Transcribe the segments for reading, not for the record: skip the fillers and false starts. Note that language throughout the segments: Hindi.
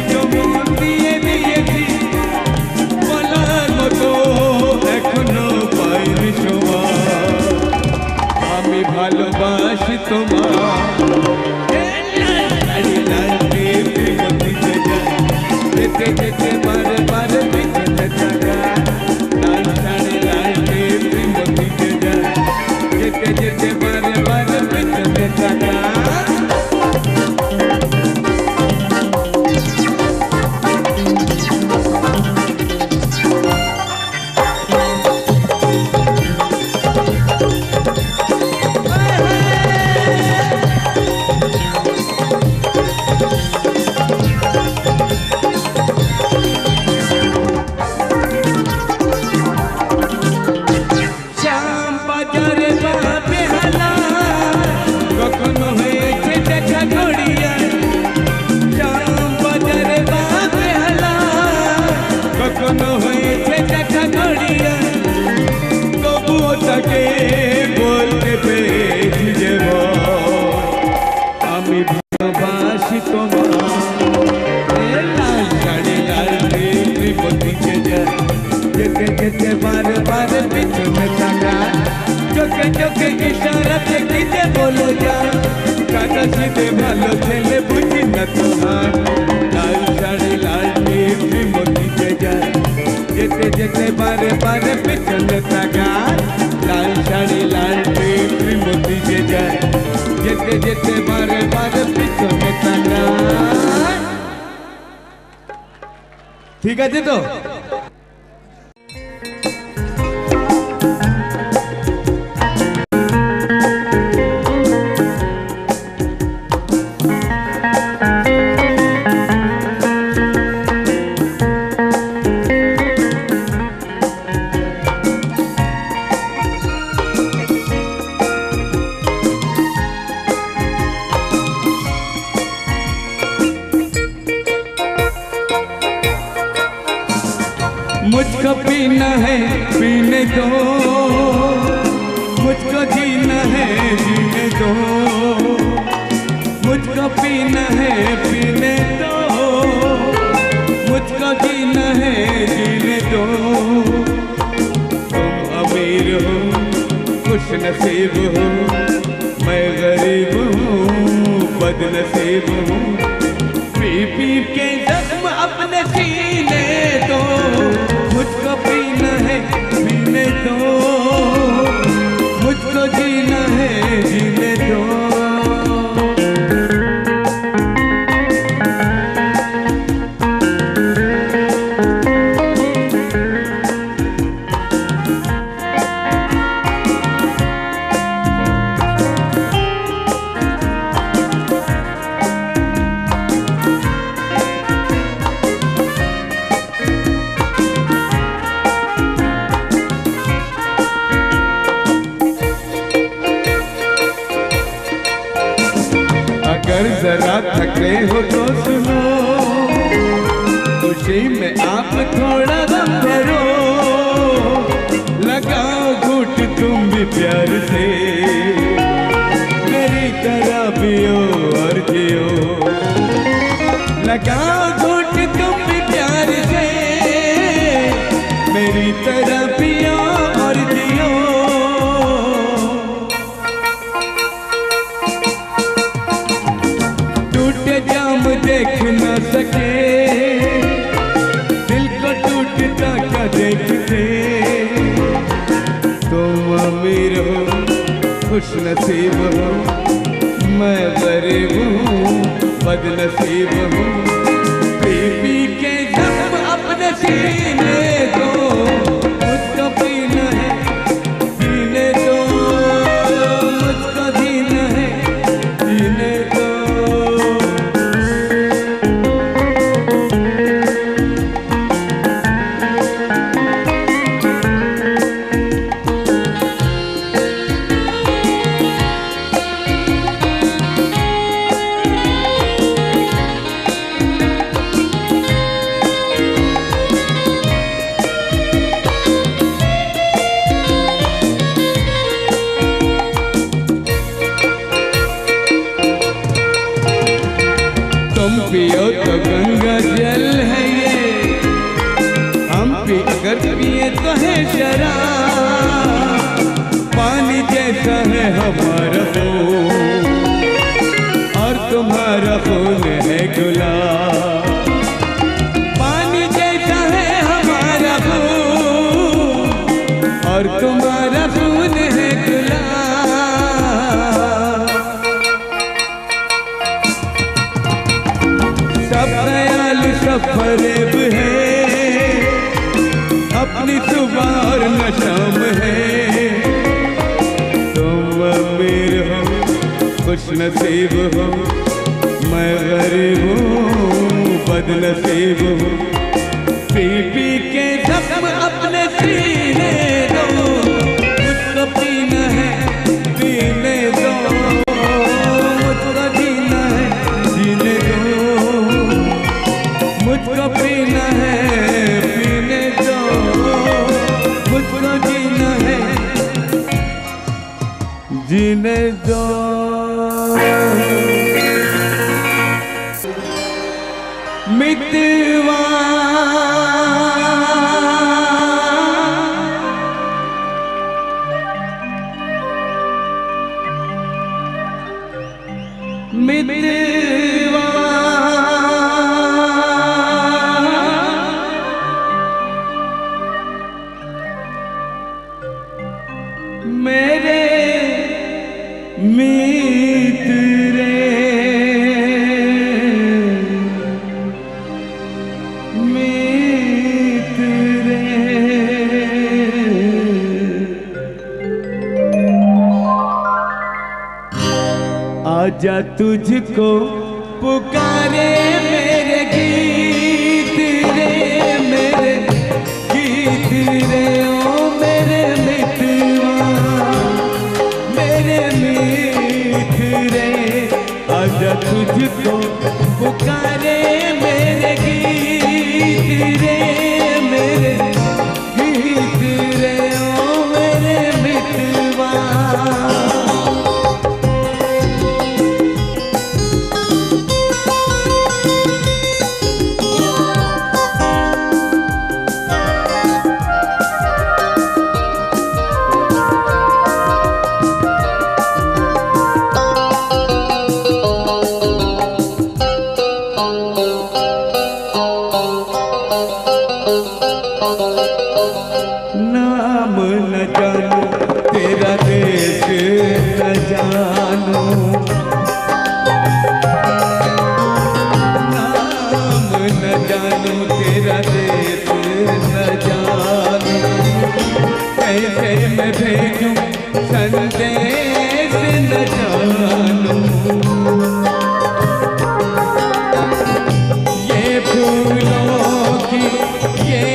দুটো মন দিয়ে দিয়েছি বলার মতো এখনো পাইনি সময় আমি ভালোবাসি তোমার যেতে যেতে বারে বারে পিছনে থাকা লাল শাড়ি লাল মতিতে যায় যেতে যেতে বারে বারে পিছনে থাকা ভালো ছেলে বুঝি না তোমার লাল শাড়ি লাল মতিতে যায় যেতে যেতে বারে বারে পিছনে থাকা লাল শাড়ি লাল মতিতে যায় যেতে যেতে বারে বারে পিছনে থাকা ঠিক আছে তো मुझको पीना है पीने दो मुझको जीना है जीने दो मुझको पीना है पीने दो मुझको जीना है जीने दो तुम अमीर हो खुश नसीब हो मैं गरीब हूँ बदनसीब हूँ पी पी के जख्म अपने सीने दो मुझको पीना है पीने दो मुझको जीना है जीने दो अगर जरा थके हो तो सुनो खुशी में आप थोड़ा गम भरो लगाओ घूट तुम भी प्यार से मेरी तरह पियो और जियो लगाओ घूट तुम भी प्यार से मेरी तरह पियो और जियो देख न सके दिल को टूटता क्या देखते तुम अमीर हो खुश नसीब हो मैं गरीब हूँ बदनसीब हूँ पी पी के जब अपने सीने दो मुझको पीना है पीने दो मुझको जीना है जीने दो तुम पियो तो गंगा जी नसीब हो, मैं गरीब हूँ बदनसीब हूँ। पी पी के जख्म अपने सीने दो, मुझको पीना है पीने दो, मुझको जीना है जीने दो, मुझको पीना है पीने दो, मुझको जीना है जीने दो। मितवा मितवा मेरे मित्र आजा तुझको पुकारे मेरे गीत रे, मेरे गीत रे ओ मेरे मितवा, मेरे मित्र आजा तुझको पुकारे मेरे गीत रे, मेरे गीत रे ओ मेरे मितवा। नाम न जानू तेरा देश न जानू, नाम न जानू तेरा देश न जानू, कैसे मैं भेजूं संदेश न जानू। ये फूलों की ये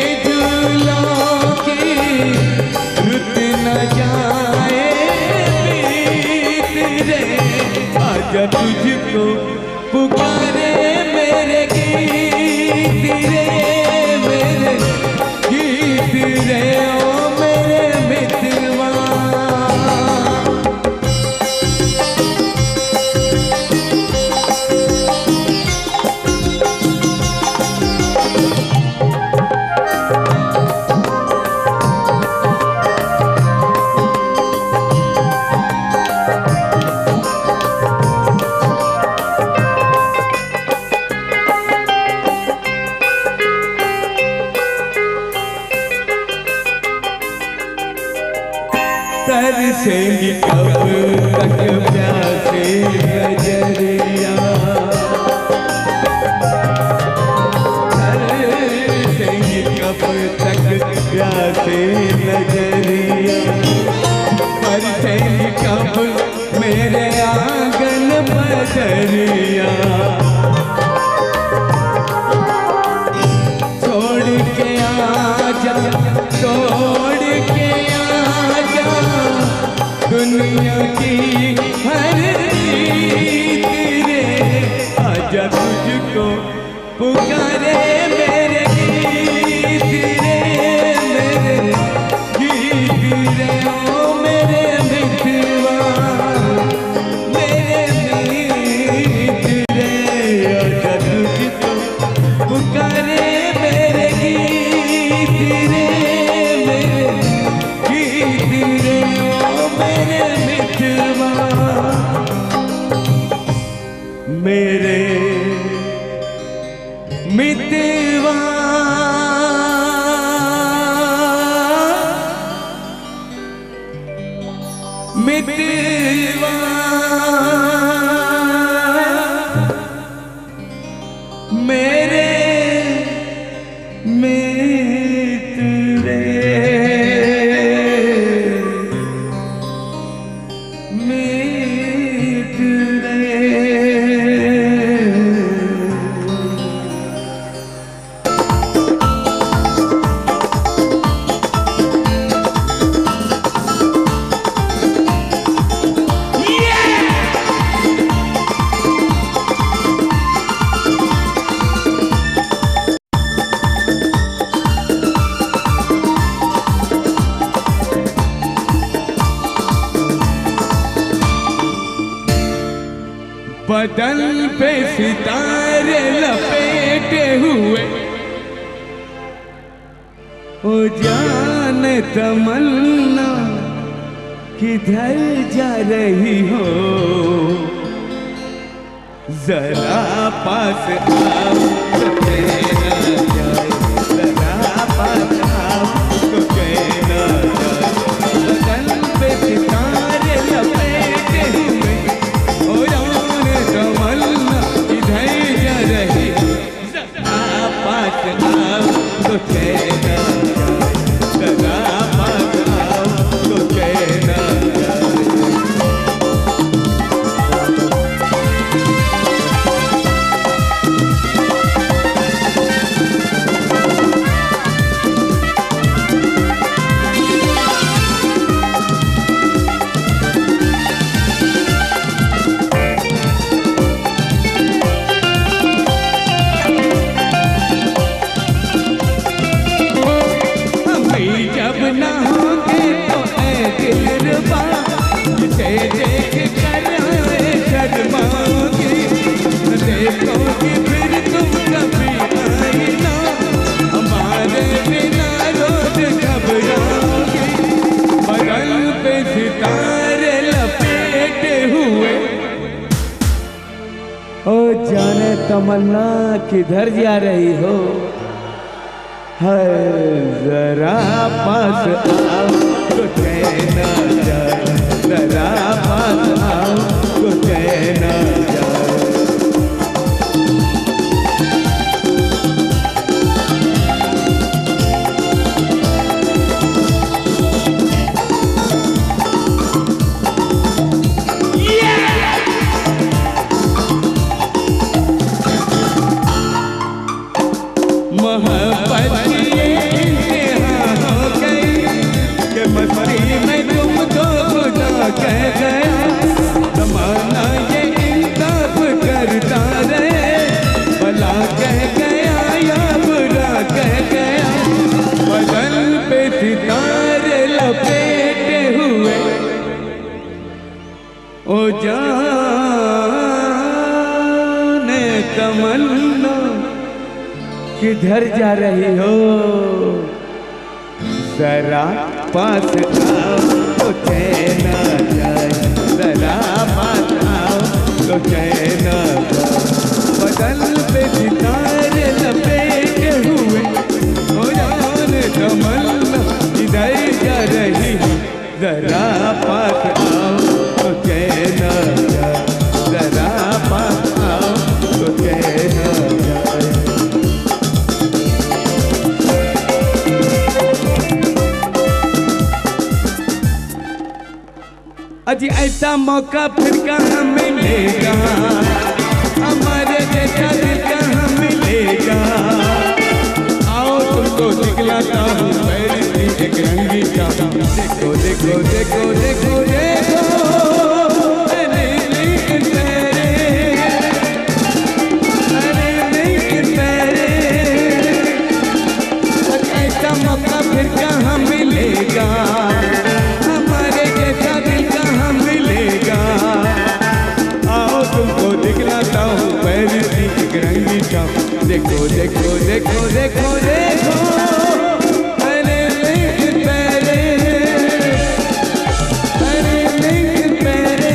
तुझको पुकारे मेरे गीत रे, मेरे गीत रे ओ मेरे मितवा। तरसेंगी कब तक प्यासे नजरिया, तरसेंगी कब तक प्यासे नजरिया, बरसेंगी कब मेरे आंगन बदरिया। छोड़ के आजा छोड़ के आजा दुनिया की हर रीत रे, आजा तुझको पुकारे मेरे गीत रे, मेरे गीत रे ओ मेरे मितवा, मेरे मित्र रे आजा तुझको पुकारे मेरे गीत रे, मेरे गीत रे ओ मेरे मितवा, मेरे मितवा। मितवा मेरे मित्र मित्र बदन पे सितारे लपेटे हुए, ओ जाने तमन्ना किधर जा रही हो, जरा पास आओ तो कहना जाए, जरा पास आओ तो कहना जाए। बदन पे सितारे लपेटे हुए, ओ जाने तमन्ना किधर जा रही हो, जरा पास आओ तो कहना जाए, जरा पास आओ तो कहना जाए। तमन्ना किधर जा रही हो, है जरा पास आओ तो कहना जाए, जरा पास आओ तो कहना जाए। ओ जाने तमन्ना किधर जा रही हो, जरा पास आओ तो कहना जाए, जरा पास आओ तो कहना जाए। बदन पे सितारे लपेटे हुए, ओ जाने तमन्ना किधर जा रही हो, जरा पास आओ तो कहना जाए, जरा पास आओ तो कहना जाए। अजी ऐसा मौका फिर कहाँ मिलेगा, हमारे जैसा दिल कहाँ मिलेगा। आओ तुमको दिखलाता हूँ मेरी एक रंगी चाँद, देखो देखो देखो देखो देखो फिर कहाँ मिलेगा, हमारे जैसा दिल कहाँ मिलेगा। आओ तुमको दिखलाता हूँ पैरी सी एक रंगी चाँद, देखो देखो देखो देखो देखो अरे लेकिन पैरे, अरे लेकिन पैरे।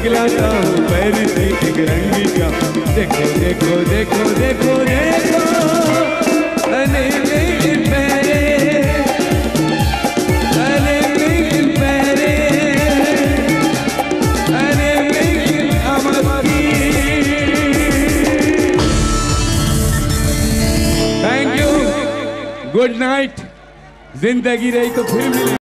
दिखलाता हूँ पैर से एक रंगी का। देखो देखो देखो देखो देखो अरे मेरे पैरे, अरे मेरे पैरे, अरे मेरी Amarti. Thank you, good night. जिंदगी रही तो फिर मिलेंगे।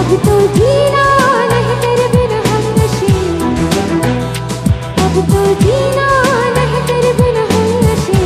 अब तो जीना नहीं तेरे बिन हमनशी, अब तो जीना नहीं तेरे बिन हमनशी।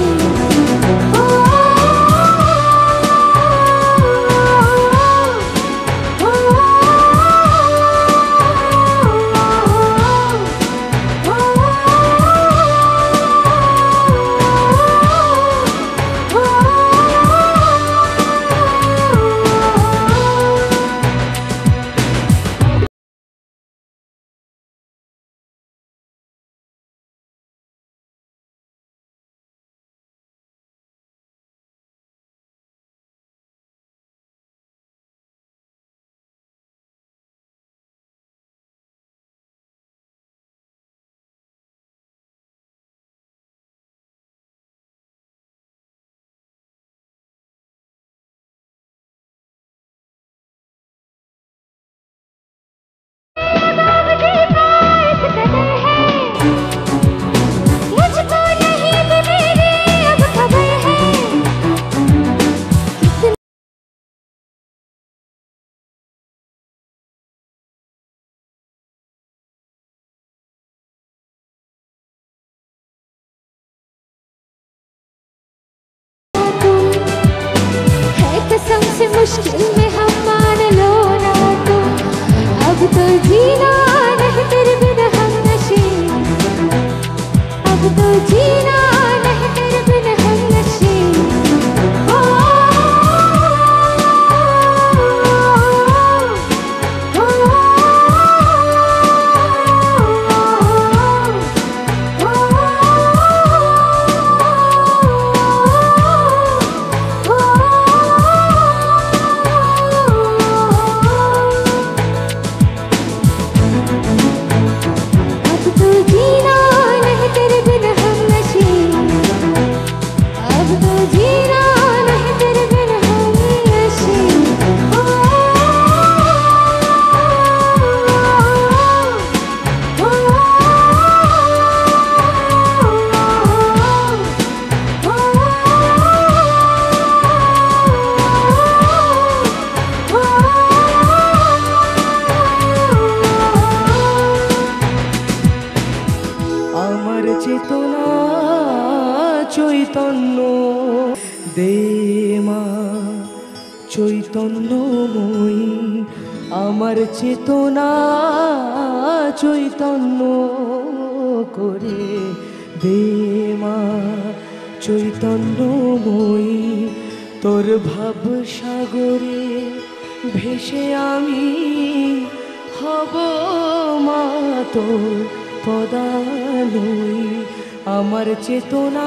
मुश्किल में हम मान लो ना तुम, अब तो जीना नहीं तेरे बिन हमनशी, अब तो जीना नहीं तेरे बिन हमनशी। চেতনা চৈতন্য দে মা চৈতন্যময়ী, আমার চেতনা চৈতন্য করে দে মা চৈতন্যময়ী। তোর ভাব সাগরে ভেসে আমি হব মা তোর পদালয়, আমার চেতনা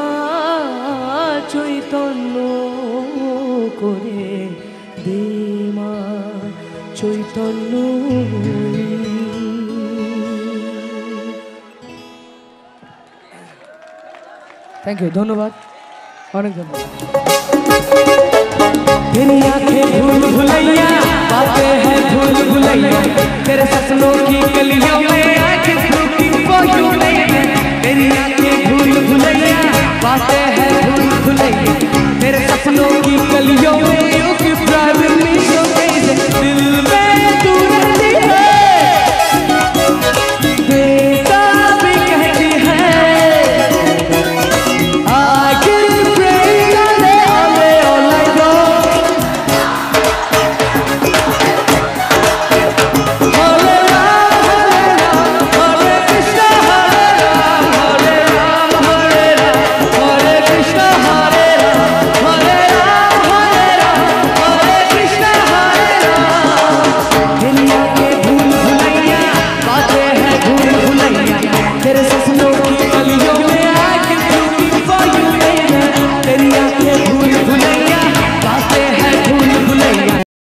চৈতন্য করে দে মা চৈতন্য। থ্যাংক ইউ, ধন্যবাদ, অনেক ধন্যবাদ। तेरी आंखें भूल भुलैया, बातें हैं भूल भुलैया, तेरे सपनों की गलियों में